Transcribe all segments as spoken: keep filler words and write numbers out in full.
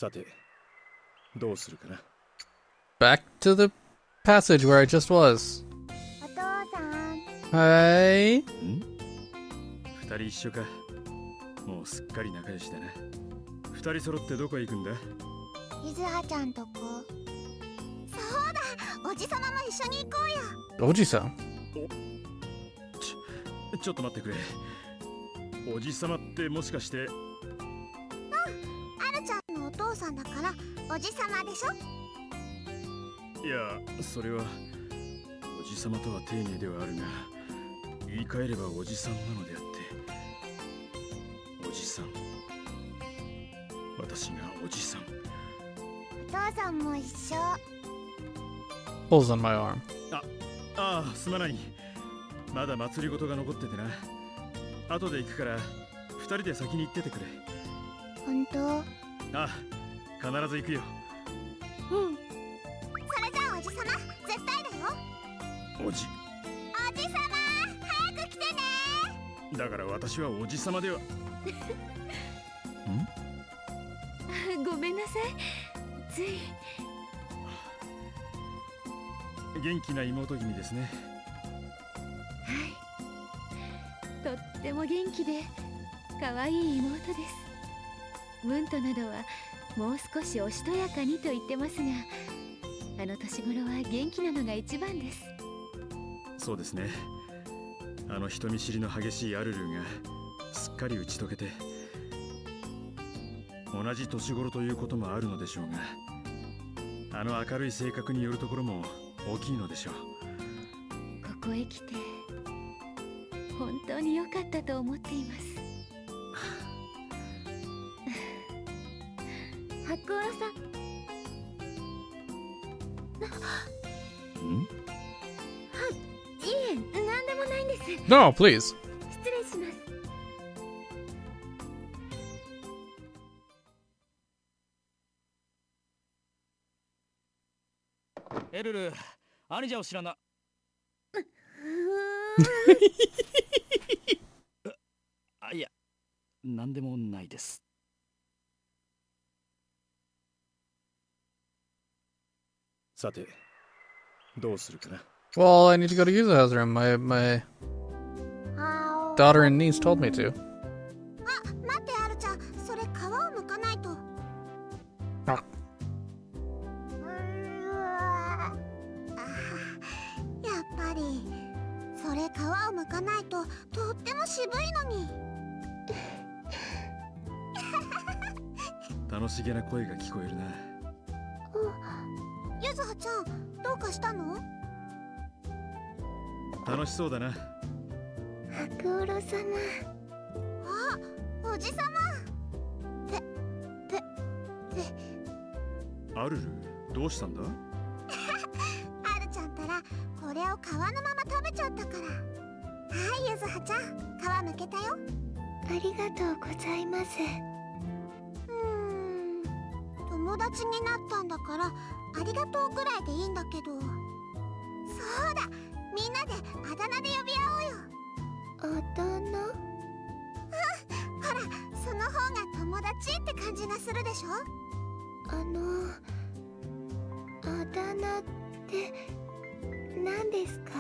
さて、どうするかな。 Back to the passage where I just was. お父さん。 はい。 ん？二人一緒か。もうすっかり仲良しだな。二人揃ってどこへ行くんだ？ ゆずはちゃんとこ。そうだ、おじさまも一緒に行こうよ。 おじさん。 ちょ、ちょっと待ってくれ。おじさまってもしかして？うん、 あるちゃんのお父さんだからおじさまでしょ。 いや、それはおじさまとは丁寧ではあるが、言い換えればおじさんなのであって、おじさん、私がおじさん。 お父さんも一緒。 Pulls on my arm. あ、ああ、すまない。まだ祭り事が残っててな。後で行くから二人で先に行っててくれ。 本当？ ああ、必ず行くよ。 うん。それじゃあおじさま、絶対だよ。 おじおじさま、早く来てね。 だから私はおじさまでは。ん？ ごめんなさい。つい。 元気な妹君ですね。 はい。とっても元気で可愛い妹です。ムントなどはもう少しおしとやかにと言ってますが、あの年頃は元気なのが一番です。 そうですね。あの人見知りの激しいアルルーがすっかり打ち解けて、同じ年頃ということもあるのでしょうが、あの明るい性格によるところも大きいのでしょう。 ここへ来て本当に良かったと思っています。白オロさん。 ん？ いえ、何でもないんです。 No, please. 失礼します。 エルル、兄者を知らな。あ、いや、何でもないです。 さて、どうするかな。 Well, I need to go to Yuzuha's room. My my daughter and niece told me to. あ、待ってあるちゃん、それ皮を剥かないと。 あ。 やっぱりそれ皮を剥かないととっても渋いのに。 楽しげな声が聞こえるな。 ゆずはちゃん、どうかしたの？ 楽しそうだな。 白オロ様。あ、おじさま。て、て、て。 アルル、どうしたんだ？ あるちゃんったらこれを皮のまま食べちゃったから。はい、ゆずはちゃん、皮むけたよ。ありがとうございます。うーん、友達になったんだからありがとうくらいでいいんだけど。そうだ、みんなであだ名で呼び合おうよ。あだ名？うん、ほら、その方が友達って感じがするでしょ。あの、あだ名って何ですか？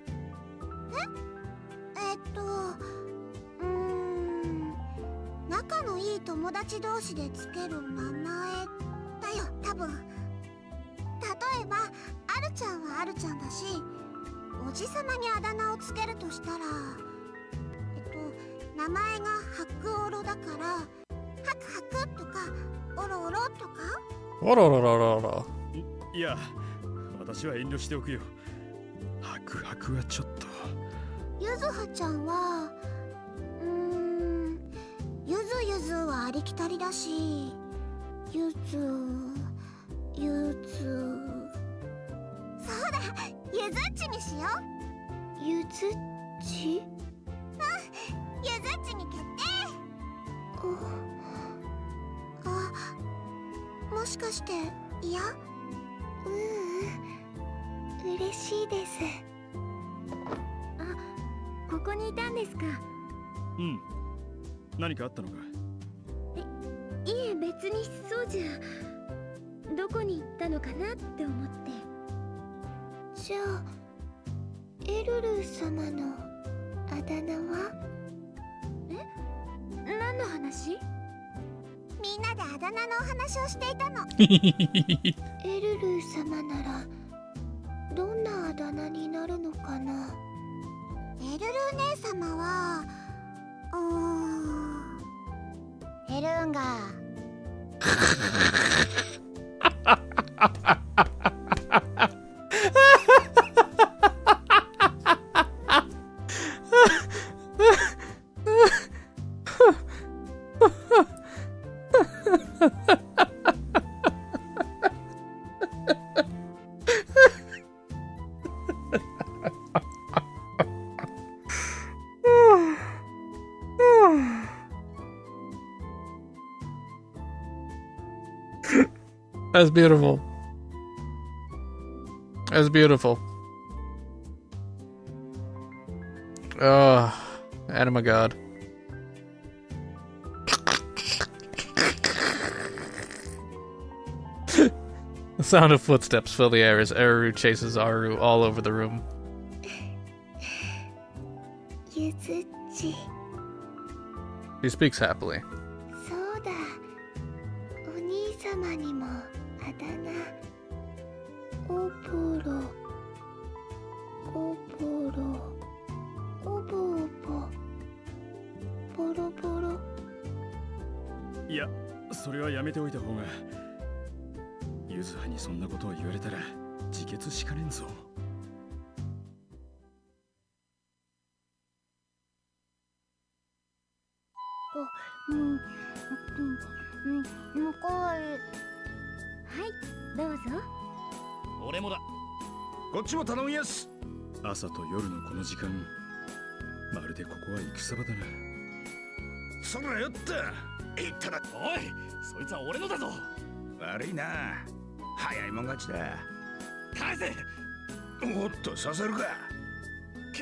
ええっと、うーん、仲のいい友達同士でつける名前だよ、多分。例えば、あるちゃんはあるちゃんだし、おじさまにあだ名をつけるとしたら、えっと、名前が白オロだから、ハクハクとか、オロオロとか。 おろろろろろ。 いや、私は遠慮しておくよ。ハクハクはちょっと。 ゆずはちゃんは、うーん、ゆずゆずはありきたりだし、ゆず、ゆず。そうだ、ゆずっちにしよう。ゆずっち？うん、ゆずっちに決定。あ、あ、もしかして嫌？ううん、嬉しいです。あ、ここにいたんですか。 うん。何かあったのか？ いいえ、別にそうじゃ。どこに行ったのかなって思って。 じゃあエルルー様のあだ名は？ え？何の話？ みんなであだ名のお話をしていたの。エルルー様ならどんなあだ名になるのかな。エルルー姉様はうーんエルーンが That's beautiful. That's beautiful. Oh, Anima God. The sound of footsteps fill the air as Eru chases Aru all over the room. ゆずっち。 She speaks happily. そうだ。お兄様にもあだ名。おぼろ。おぼろ。おぼおぼ。ボロボロ。 いや、それはやめておいた方が。ゆずはにそんなことを言われたら自決しかねんぞ。 うん、うん、うん、向こうへ。 はい、どうぞ。 俺もだ。 こっちも頼みやす。朝と夜のこの時間、まるでここは戦場だな。そらよった。いっただ。 おい、そいつは俺のだぞ。 悪いな。早いもん勝ちだ。 返せ。 おっと刺さるか。 け、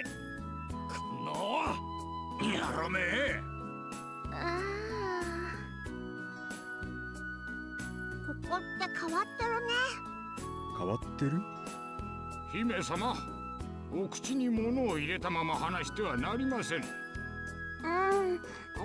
このやろめ。 ああ。ここって変わってるね。 変わってる？ 姫様、お口に物を入れたまま話してはなりません。 うん、うん、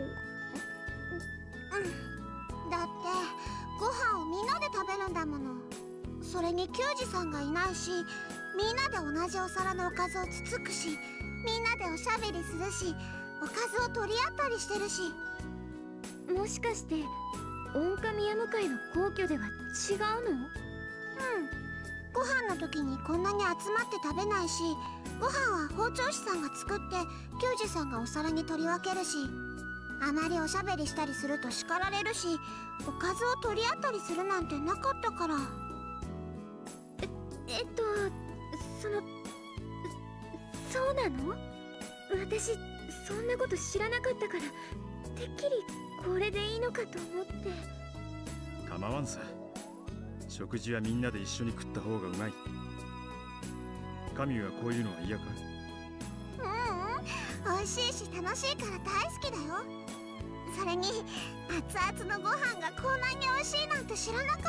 だってご飯をみんなで食べるんだもの。それに球児さんがいないし、みんなで同じお皿のおかずをつつくし、みんなでおしゃべりするし、おかずを取り合ったりしてるし。 もしかしてオオカミヤム会の皇居では違うの？ うん、ご飯の時にこんなに集まって食べないし、ご飯は包丁師さんが作って球児さんがお皿に取り分けるし、あまりおしゃべりしたりすると叱られるし、おかずを取り合ったりするなんてなかったから。 ええっとそのそうなの？私そんなこと知らなかったから、てっきりこれでいいのかと思って。 構わんさ。食事はみんなで一緒に食った方がうまい。神はこういうのは嫌か？ ううん、美味しいし楽しいから大好きだよ。それに熱々のご飯がこんなに美味しいなんて知らなかった。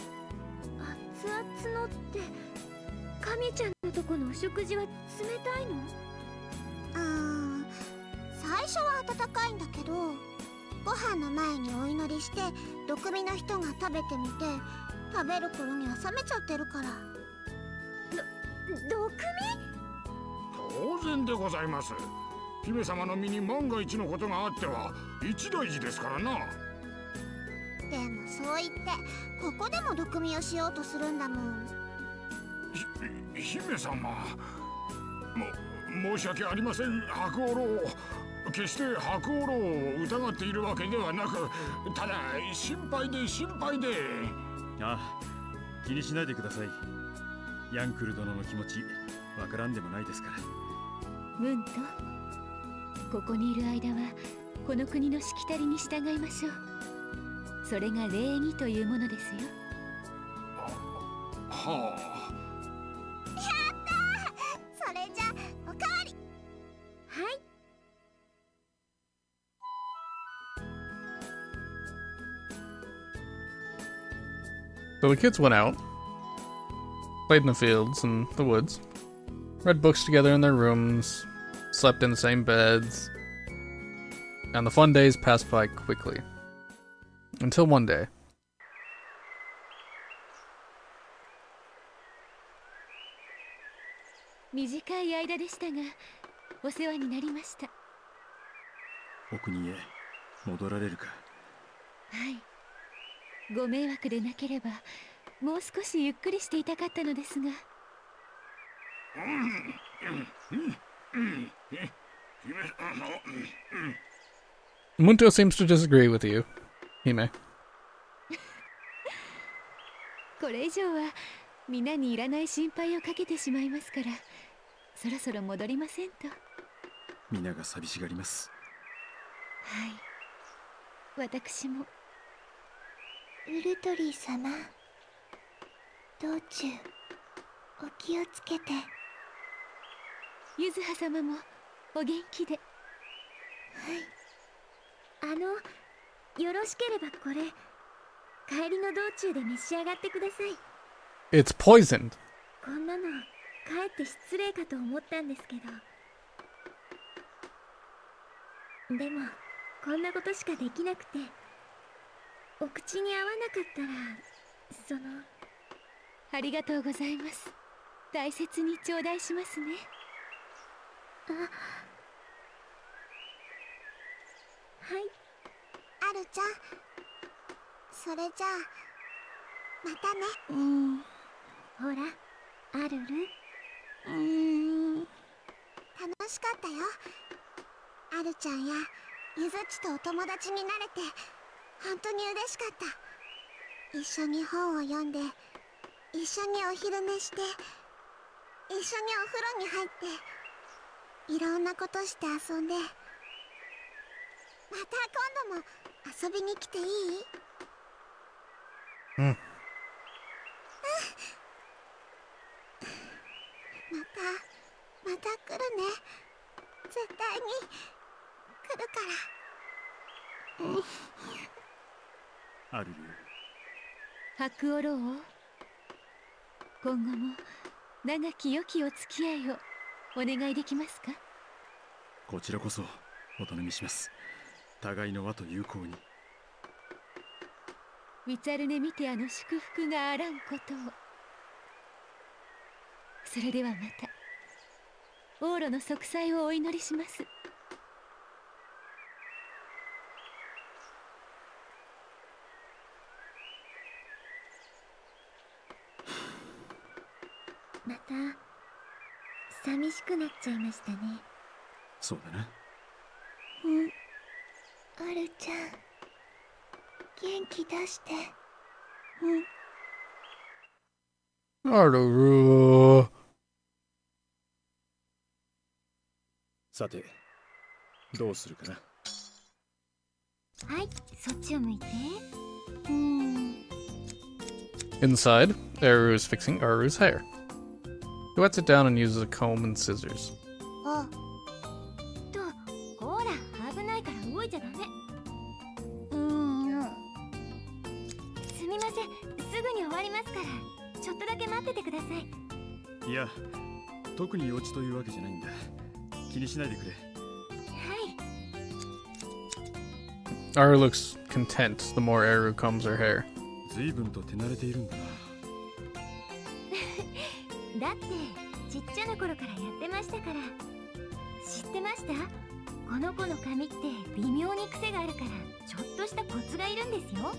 熱々のって神ちゃんのとこのお食事は冷たいの？ うーん、最初は温かいんだけど、ご飯の前にお祈りして毒味の人が食べてみて、食べる頃には冷めちゃってるから。 ど毒当然でございます。姫様の身に万が一のことがあっては一大事ですからな。 でもそう言ってここでも毒味をしようとするんだもん。 ひ姫様、も申し訳ありません。白オロ決して白オロを疑っているわけではなく、ただ心配で心配で。 ああ、気にしないでください。ヤンクル殿の気持ちわからんでもないですから。 ムント、ここにいる間はこの国のしきたりに従いましょう。それが礼儀というものですよ。 はあ。 やったー。それじゃおかわり。 はい。 So the kids went out, played in the fields and the woods, read books together in their rooms, slept in the same beds, and the fun days passed by quickly. Until one day. 短い間でしたが、お世話になりました。 お国へ戻られるか。 はい。ご迷惑でなければ、もう少しゆっくりしていたかったのですが。 Munto seems to disagree with you, Hime. これ以上は皆にいらない心配をかけてしまいますから、そろそろ戻りませんと。 皆が寂しがります。 はい、私も。 ウルトリー様、道中お気をつけて。 ゆずは様もお元気で。 はい。あの、よろしければこれ帰りの道中で召し上がってください。 It's poisoned. こんなのかえって失礼かと思ったんですけど、でもこんなことしかできなくて、お口に合わなかったら、その。 ありがとうございます。大切に頂戴しますね。 あ、はい、アルちゃん、それじゃあまたね。うん、ほらアルル、うーん、楽しかったよ。アルちゃんやゆずっちとお友達になれて本当に嬉しかった。一緒に本を読んで、一緒にお昼寝して、一緒にお風呂に入って、いろんなことして遊んで、また今度も遊びに来ていい？ うん。 うん。また、また来るね。絶対に来るから。うん。 アルル。 白オロ王、今後も長き良きお付き合いをお願いできますか？ こちらこそお頼みします。互いの輪と友好に。 ウィツァルネ・ミテアの祝福があらんことを。それではまた王路の息災をお祈りします。 また寂しくなっちゃいましたね。 そうだな。 うん、アルちゃん元気出して。うん。 あるる。 さてどうするかな。 はい、そっちを向いて。うん。 Inside, Eru is fixing Aru's hair. He wets it down and uses a comb and scissors. あ、と、ほら、危ないから動いちゃダメ。うーん。すみません、すぐに終わりますから、ちょっとだけ待っててください。 いや、特に用事というわけじゃないんだ。気にしないでくれ。 はい。 Aru looks content the more Eru combs her hair. 随分と手慣れているんだな。 だってちっちゃな頃からやってましたから。知ってました？この子の髪って微妙に癖があるから、ちょっとしたコツがいるんですよ。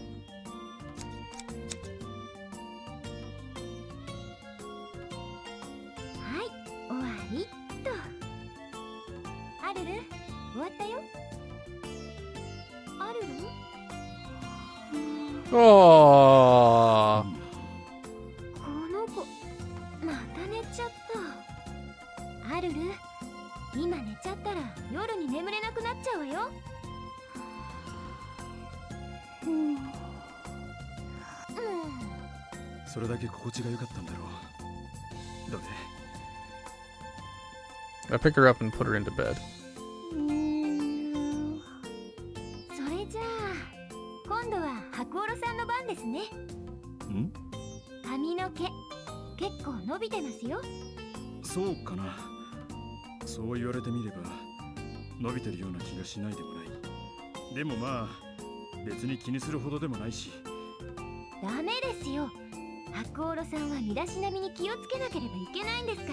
はい、終わりっと。アルル、終わったよ。アルル？ Oh. この子また寝ちゃった。アルル、今寝ちゃったら夜に眠れなくなっちゃうわよ。うん、うん、 それだけ心地が良かったんだろう。どうね。 I pick her up and put her into bed. うーん、それじゃあ今度は白オロさんの番ですね。 ん？ 髪の毛結構伸びてますよ。 そうかな。そう言われてみれば伸びてるような気がしないでもない。でもまあ別に気にするほどでもないし。 ダメですよ。白オロさんは身だしなみに気をつけなければいけないんですから。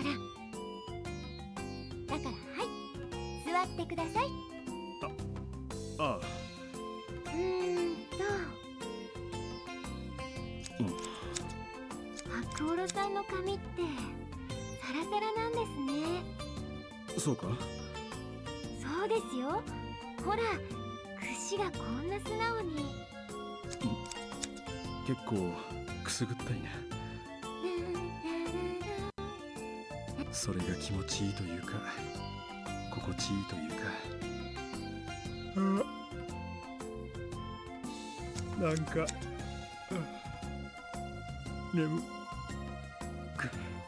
だからはい、座ってください。 あああ。 うーんと、 うん、 白オロさんの髪ってサラサラなんですね。 そうか。 そうですよ。ほら、櫛がこんな素直に。 結構くすぐったいな。それが気持ちいいというか心地いいというか。あ、なんか眠く